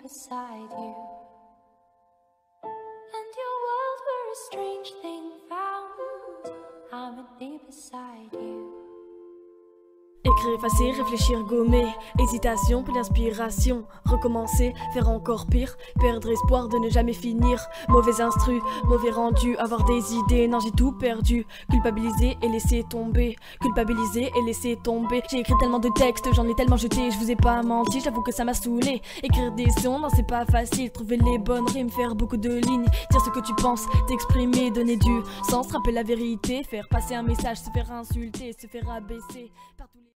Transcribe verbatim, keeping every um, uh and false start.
beside you, and your world were a strange thing found. I would be beside you. Écrire, effacer, réfléchir, gommer. Hésitation, puis l'inspiration. Recommencer, faire encore pire. Perdre espoir de ne jamais finir. Mauvais instru, mauvais rendu. Avoir des idées, non j'ai tout perdu. Culpabiliser et laisser tomber. Culpabiliser et laisser tomber. J'ai écrit tellement de textes, j'en ai tellement jeté. Je vous ai pas menti, j'avoue que ça m'a saoulé. Écrire des sons, non c'est pas facile. Trouver les bonnes rimes, faire beaucoup de lignes. Dire ce que tu penses, t'exprimer, donner du sens. Rappeler la vérité, faire passer un message. Se faire insulter, se faire abaisser. Par tous les